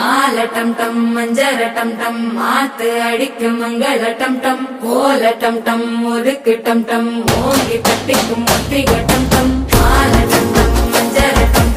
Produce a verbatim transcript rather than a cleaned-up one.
ஆலட்டம் டம் மஞ்சரட்டம் டம் மாத்து அடிக்கும் மங்களட்டம் டம் கோலட்டம் டம் ஒதுக்கு டம் டம் ஓங்கி தட்டிக்கும் ஒத்திகட்டம் டம் ஆலட்டம் டம் மஞ்சரட்டம்